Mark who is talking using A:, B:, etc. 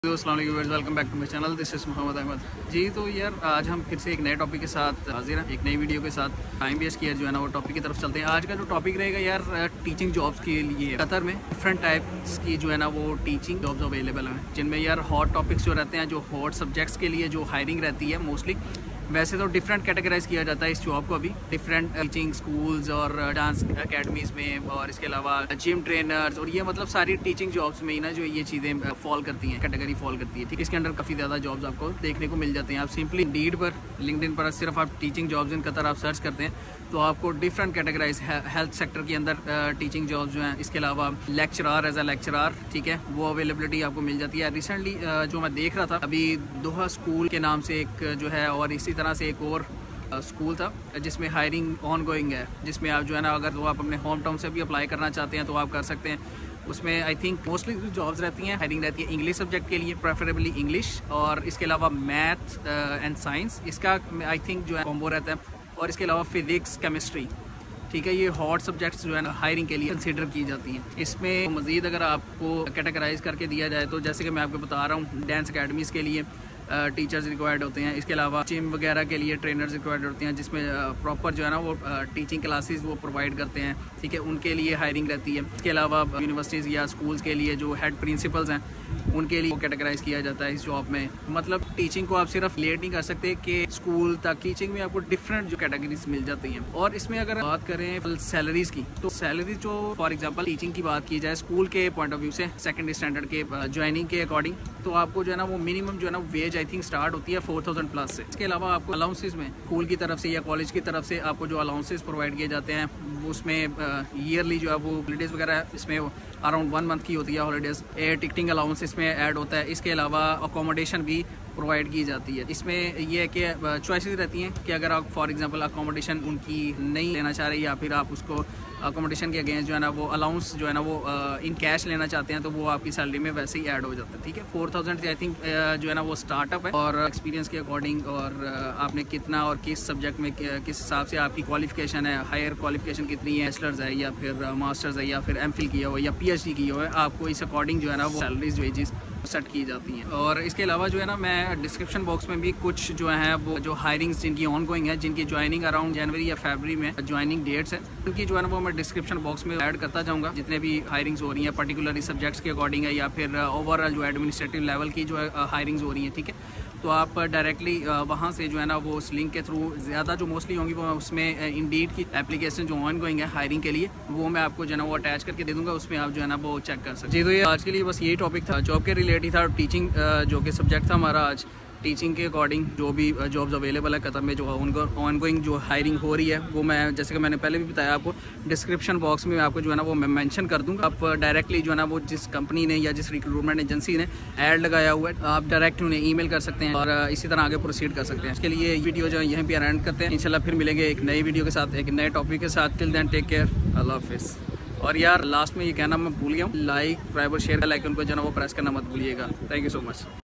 A: Welcome back to my channel. This is Mohammad Ahmed ji. तो यार आज हम फिर से एक नए टॉपिक के साथ हाजिर हैं, एक नई वीडियो के साथ। टाइम वेस्ट किया जो है ना वो टॉपिक की तरफ चलते हैं। आज का जो टॉपिक रहेगा यार टीचिंग जॉब्स के लिए कतर में डिफरेंट टाइप्स की जो है ना वो टीचिंग जॉब्स अवेलेबल हैं, जिनमें यार हॉट टॉपिक्स जो रहते हैं, जो हॉट सब्जेक्ट्स के लिए जो हायरिंग रहती है मोस्टली। वैसे तो डिफरेंट कैटेगराइज किया जाता है इस जॉब को अभी, डिफरेंट टीचिंग स्कूल्स और डांस अकेडमीज़ में, और इसके अलावा जिम ट्रेनर्स, और ये मतलब सारी टीचिंग जॉब्स में ही ना जो ये चीज़ें फॉल करती हैं, कैटेगरी फॉल करती है। ठीक है, इसके अंडर काफ़ी ज़्यादा जॉब्स आपको देखने को मिल जाते हैं। आप सिंपली इंडीड पर, लिंक्डइन पर सिर्फ आप टीचिंग जॉब्स इन कतर आप सर्च करते हैं तो आपको डिफरेंट कैटेगराइज हेल्थ सेक्टर के अंदर टीचिंग जॉब्स जो हैं, इसके अलावा लेक्चरार एज अ लेक्चरार, ठीक है, वो अवेलेबिलिटी आपको मिल जाती है। रिसेंटली जो मैं देख रहा था अभी दोहा स्कूल के नाम से एक जो है, और इसी तरह से एक और स्कूल था जिसमें हायरिंग ऑन गोइंग है, जिसमें आप जो है ना अगर तो आप अपने होम टाउन से भी अप्लाई करना चाहते हैं तो आप कर सकते हैं। उसमें आई थिंक मोस्टली जॉब्स रहती हैं, हायरिंग रहती है इंग्लिश सब्जेक्ट के लिए, प्रेफरेबली इंग्लिश, और इसके अलावा मैथ एंड साइंस, इसका आई थिंक जो है कॉम्बो रहता है, और इसके अलावा फिजिक्स केमिस्ट्री। ठीक है, ये हॉट सब्जेक्ट्स जो है ना हायरिंग के लिए कंसीडर की जाती हैं। इसमें मज़ीद अगर आपको कैटेगराइज करके दिया जाए तो जैसे कि मैं आपको बता रहा हूँ, डांस अकेडमीज़ के लिए टीचर्स रिक्वायर्ड होते हैं, इसके अलावा जिम वगैरह के लिए ट्रेनर्स रिक्वायर्ड होते हैं, जिसमें प्रॉपर जो है ना वो टीचिंग क्लासेस वो प्रोवाइड करते हैं। ठीक है, उनके लिए हायरिंग रहती है। इसके अलावा यूनिवर्सिटीज़ या स्कूल्स के लिए जो हेड प्रिंसिपल्स हैं उनके लिए कैटेगराइज किया जाता है इस जॉब में। मतलब टीचिंग को आप सिर्फ रिलेट नहीं कर सकते कि स्कूल तक, टीचिंग में आपको डिफरेंट जो कैटेगरीज मिल जाती हैं। और इसमें अगर बात करें सैलरीज की, तो सैलरी जो फॉर एग्जांपल टीचिंग की बात की जाए स्कूल के पॉइंट ऑफ व्यू से, सेकंड स्टैंडर्ड के ज्वाइनिंग के अकॉर्डिंग, तो आपको जो है ना वो मिनिमम जो है ना वेज आई थिंक स्टार्ट होती है 4000 प्लस से। इसके अलावा आपको अलाउंसेस में स्कूल की तरफ से या कॉलेज की तरफ से आपको जो अलाउंसेस प्रोवाइड किए जाते हैं, उसमें ईयरली जो है वो हॉलीडेज वगैरह इसमें अराउंड 1 मंथ की होती है हॉलीडेज, एयर टिकटिंग अलाउंस इसमें ऐड होता है। इसके अलावा अकोमोडेशन भी प्रोवाइड की जाती है। इसमें ये है कि चॉइसेस रहती हैं कि अगर आप फॉर एग्जांपल अकोमोडेशन उनकी नहीं लेना चाह रहे, या फिर आप उसको अकोमोडेशन के अगेंस्ट जो है ना वो अलाउंस जो है ना वो इन कैश लेना चाहते हैं, तो वो आपकी सैलरी में वैसे ही ऐड हो जाता है। ठीक है, 4000 आई थिंक जो है ना वो स्टार्टअप है, और एक्सपीरियंस के अकॉर्डिंग, और आपने कितना और किस सब्जेक्ट में किस हिसाब से आपकी क्वालिफिकेशन है, हायर क्वालिफिकेशन कितनी है, बैचलर्स है या फिर मास्टर्स है या फिर एमफिल किया हो या पीएचडी किया हो है, आपको इस अकॉर्डिंग जो है ना वो सैलरीज वेजेस सेट की जाती हैं। और इसके अलावा जो है ना मैं डिस्क्रिप्शन बॉक्स में भी कुछ जो है वो जो हायरिंग्स जिनकी ऑन गोइंग है, जिनकी ज्वाइनिंग अराउंड जनवरी या फरवरी में ज्वाइनिंग डेट्स है, उनकी जो है ना वो मैं डिस्क्रिप्शन बॉक्स में ऐड करता जाऊँगा। जितने भी हायरिंग्स हो रही हैं पर्टिकुलरली सब्जेक्ट्स के अकॉर्डिंग है, या फिर ओवरऑल जो एडमिनिस्ट्रेटिव लेवल की जो है हायरिंग्स हो रही हैं, ठीक है, तो आप डायरेक्टली वहाँ से जो है ना वो उस लिंक के थ्रू, ज़्यादा जो मोस्टली होंगी वो उसमें इंडीड की एप्लीकेशन जो ऑन गोइंग है हायरिंग के लिए, वो मैं आपको जो है ना वो अटैच करके दे दूँगा, उसमें आप जो है ना वो चेक कर सकते हैं। जी, तो ये आज के लिए बस यही टॉपिक था, जॉब के रिलेटेड था, टीचिंग जो कि सब्जेक्ट था हमारा आज। टीचिंग के अकॉर्डिंग जो भी जॉब्स अवेलेबल है कतर में, जो उनको ऑन गोइंग जो हायरिंग हो रही है, वो मैं जैसे कि मैंने पहले भी बताया आपको, डिस्क्रिप्शन बॉक्स में आपको जो है ना वो मैं मेंशन कर दूंगा। आप डायरेक्टली जो है ना वो जिस कंपनी ने या जिस रिक्रूटमेंट एजेंसी ने ऐड लगाया हुआ है, आप डायरेक्ट उन्हें ईमेल कर सकते हैं और इसी तरह आगे प्रोसीड कर सकते हैं। इसके लिए वीडियो जो है यहीं पर एंड करते हैं। इंशाल्लाह फिर मिलेंगे एक नई वीडियो के साथ, एक नए टॉपिक के साथ। टिल देन टेक केयर, अल्लाह हाफिज़। और यार लास्ट में ये कहना मैं भूल गया हूँ, लाइक, सब्सक्राइब और शेयर का लाइकन को जो है ना वो प्रेस करना मत भूलिएगा। Thank you so much.